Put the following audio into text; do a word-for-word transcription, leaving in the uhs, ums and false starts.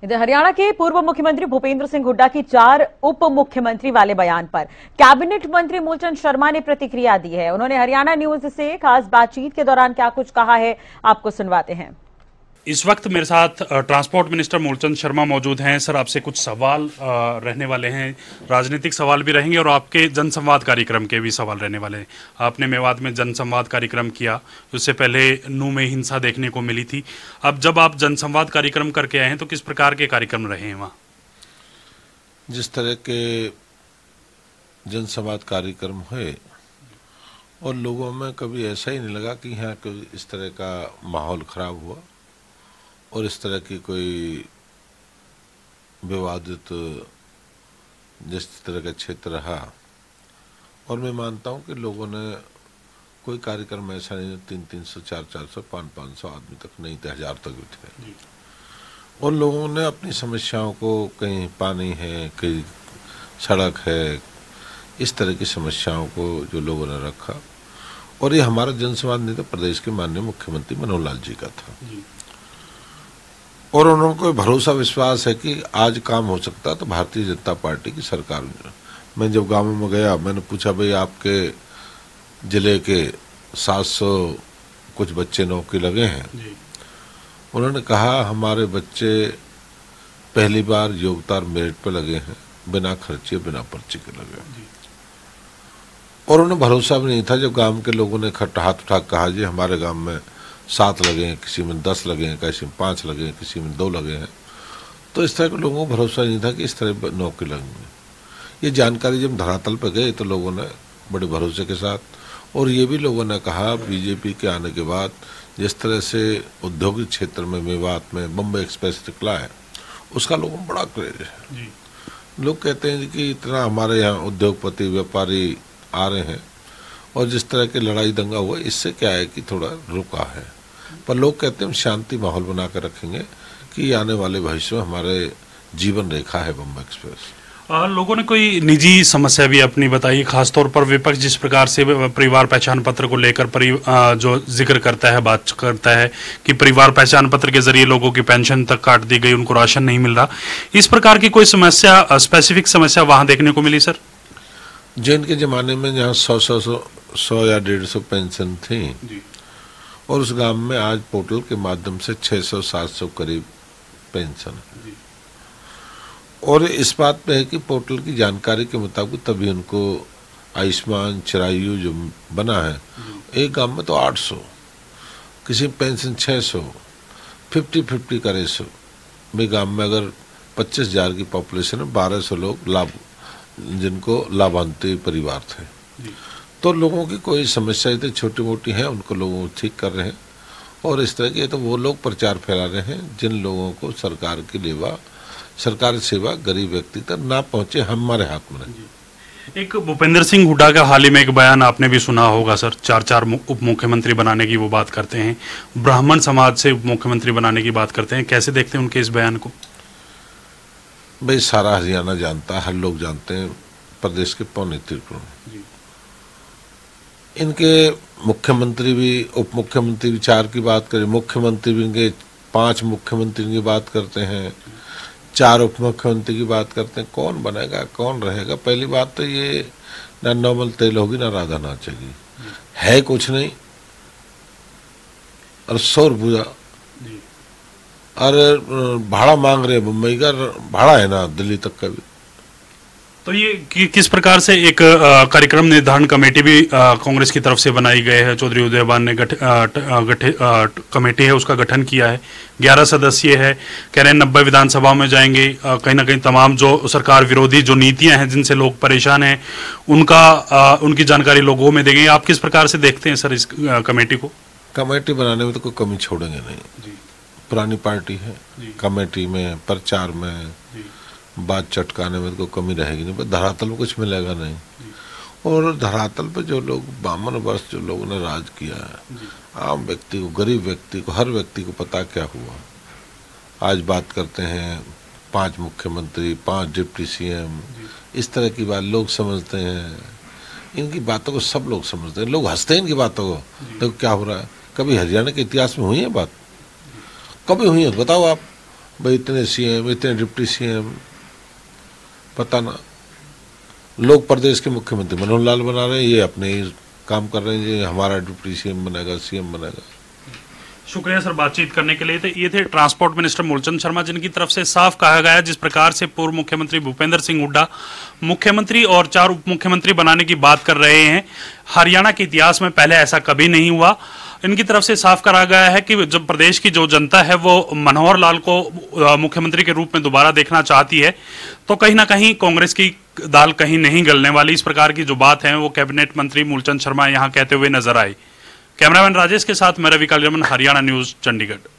इधर हरियाणा के पूर्व मुख्यमंत्री भूपेंद्र सिंह हुड्डा की चार उप मुख्यमंत्री वाले बयान पर कैबिनेट मंत्री मूलचंद शर्मा ने प्रतिक्रिया दी है। उन्होंने हरियाणा न्यूज से खास बातचीत के दौरान क्या कुछ कहा है, आपको सुनवाते हैं। इस वक्त मेरे साथ ट्रांसपोर्ट मिनिस्टर मूलचंद शर्मा मौजूद हैं। सर, आपसे कुछ सवाल रहने वाले हैं, राजनीतिक सवाल भी रहेंगे और आपके जनसंवाद कार्यक्रम के भी सवाल रहने वाले हैं। आपने मेवात में जनसंवाद कार्यक्रम किया, उससे पहले नू में हिंसा देखने को मिली थी। अब जब आप जनसंवाद कार्यक्रम करके आए हैं तो किस प्रकार के कार्यक्रम रहे हैं वहाँ? जिस तरह के जनसंवाद कार्यक्रम हुए और लोगों में कभी ऐसा ही नहीं लगा कि यहाँ कोई इस तरह का माहौल खराब हुआ और इस तरह की कोई विवादित जिस तरह का क्षेत्र रहा। और मैं मानता हूँ कि लोगों ने कोई कार्यक्रम ऐसा नहीं, तीन तीन सौ चार चार सौ पाँच पाँच सौ आदमी तक नहीं थे, हजार तक भी थे। और लोगों ने अपनी समस्याओं को, कहीं पानी है, कहीं सड़क है, इस तरह की समस्याओं को जो लोगों ने रखा। और ये हमारा जनसंवाद नहीं था, प्रदेश के माननीय मुख्यमंत्री मनोहर लाल जी का था। और उन्होंने कोई भरोसा विश्वास है कि आज काम हो सकता तो भारतीय जनता पार्टी की सरकार में। मैं जब गाँव में गया, मैंने पूछा भाई आपके जिले के सात सौ कुछ बच्चे नौकरी लगे हैं? उन्होंने कहा हमारे बच्चे पहली बार योग्यता मेरिट पे लगे हैं, बिना खर्चे बिना पर्चे के लगे। और उन्हें भरोसा भी नहीं था जब गांव के लोगों ने इकट्ठा हाथ उठा कहा जी हमारे गांव में सात लगे हैं, किसी में दस लगे हैं, किसी में पाँच लगे हैं, किसी में दो लगे हैं। तो इस तरह के लोगों को भरोसा नहीं था कि इस तरह नौकरी लगेंगे। ये जानकारी जब धरातल पर गई तो लोगों ने बड़े भरोसे के साथ, और ये भी लोगों ने कहा बीजेपी के आने के बाद जिस तरह से औद्योगिक क्षेत्र में मेवात में बम्बई एक्सप्रेस निकला है उसका लोगों को बड़ा क्रेज है। लोग कहते हैं कि इतना हमारे यहाँ उद्योगपति व्यापारी आ रहे हैं और जिस तरह की लड़ाई दंगा हुआ इससे क्या है कि थोड़ा रुका है, पर लोग कहते हैं हम शांति माहौल बना कर रखेंगे कि आने वाले भविष्य में हमारे जीवन रेखा है बम्बई एक्सप्रेस। आ, लोगों ने कोई निजी समस्या भी अपनी बताई, खासतौर पर विपक्ष जिस प्रकार से परिवार पहचान पत्र को लेकर जो जिक्र करता है, बात करता है कि परिवार पहचान पत्र के जरिए लोगों की पेंशन तक काट दी गई, उनको राशन नहीं मिल रहा। इस प्रकार की कोई समस्या, स्पेसिफिक समस्या वहां देखने को मिली? सर, जैन के ज़माने में जहाँ सौ सौ सौ सौ या डेढ़ सौ पेंशन थी और उस गांव में आज पोर्टल के माध्यम से छः सौ सात सौ करीब पेंशन है। और इस बात पे है कि पोर्टल की जानकारी के मुताबिक तभी उनको आयुष्मान चिरायु जो बना है, एक गांव में तो आठ सौ, किसी पेंशन छः सौ, फिफ्टी फिफ्टी का रेशो। भाई गांव में अगर पच्चीस हजार की पॉपुलेशन है, बारह सौ लोग लाभ जिनको लाभांती परिवार थे। तो लोगों की कोई समस्या इतनी छोटी मोटी है उनको लोगों को ठीक कर रहे हैं। और इस तरह के तो वो लोग प्रचार फैला रहे हैं जिन लोगों को सरकार की लेवा, सरकारी सेवा गरीब व्यक्ति तक ना पहुंचे, हमारे हाथ में नहीं। एक भूपेंद्र सिंह हुड्डा का हाल ही में एक बयान आपने भी सुना होगा सर, चार चार उप मुख्यमंत्री बनाने की वो बात करते हैं, ब्राह्मण समाज से उप मुख्यमंत्री बनाने की बात करते हैं। कैसे देखते हैं उनके इस बयान को? भाई सारा हरियाणा जानता है, हर लोग जानते हैं, प्रदेश के पौने त्रिपुरा इनके मुख्यमंत्री भी उप मुख्यमंत्री भी चार की बात करें, मुख्यमंत्री भी इनके पांच मुख्यमंत्री की बात करते हैं, चार उप मुख्यमंत्री की बात करते हैं। कौन बनेगा, कौन रहेगा? पहली बात तो ये ना नॉर्मल तेल होगी ना राधा नाचेगी, है कुछ नहीं। और सौर भूजा और भाड़ा मांग रहे मुंबई का भाड़ा है ना दिल्ली तक का भी। तो ये कि, किस प्रकार से एक कार्यक्रम निर्धारण कमेटी भी कांग्रेस की तरफ से बनाई गई है, चौधरी उदयवान ने गठ, गठ, कमेटी है उसका गठन किया है, ग्यारह सदस्यीय है, कह रहे हैं नब्बे विधानसभा में जाएंगे। कहीं ना कहीं तमाम जो सरकार विरोधी जो नीतियां हैं जिनसे लोग परेशान हैं उनका उनकी जानकारी लोगों में देंगे। आप किस प्रकार से देखते हैं सर इस कमेटी को? कमेटी बनाने में तो कोई कमी छोड़ेंगे नहीं। पुरानी पार्टी है, कमेटी में, प्रचार में, बात चटकाने में तो कमी रहेगी नहीं, पर धरातल में कुछ मिलेगा नहीं। और धरातल पे जो लोग बावन वर्ष जो लोगों ने राज किया है, आम व्यक्ति को, गरीब व्यक्ति को, हर व्यक्ति को पता क्या हुआ। आज बात करते हैं पांच मुख्यमंत्री, पांच डिप्टी सीएम, इस तरह की बात लोग समझते हैं। इनकी बातों को सब लोग समझते हैं, लोग हंसते हैं इनकी बातों को। तो क्या हो रहा है? कभी हरियाणा के इतिहास में हुई है बात? कभी हुई है बताओ आप? भाई इतने सीएम, इतने डिप्टी सीएम, पता ना। लोग प्रदेश के मुख्यमंत्री मनोहर लाल बना रहे हैं, ये अपने ही काम कर रहे हैं, ये हमारा डिप्टी सीएम बनेगा, सीएम बनेगा। शुक्रिया सर बातचीत करने के लिए। तो ये थे ट्रांसपोर्ट मिनिस्टर मूलचंद शर्मा, जिनकी तरफ से साफ कहा गया जिस प्रकार से पूर्व मुख्यमंत्री भूपेंद्र सिंह हुड्डा मुख्यमंत्री और चार उप मुख्यमंत्री बनाने की बात कर रहे हैं, हरियाणा के इतिहास में पहले ऐसा कभी नहीं हुआ। इनकी तरफ से साफ करा गया है कि जब प्रदेश की जो जनता है वो मनोहर लाल को मुख्यमंत्री के रूप में दोबारा देखना चाहती है, तो कहीं ना कहीं कांग्रेस की दाल कहीं नहीं गलने वाली। इस प्रकार की जो बात है वो कैबिनेट मंत्री मूलचंद शर्मा यहां कहते हुए नजर आए। कैमरामैन राजेश के साथ मैं रवि कालियमन, हरियाणा न्यूज, चंडीगढ़।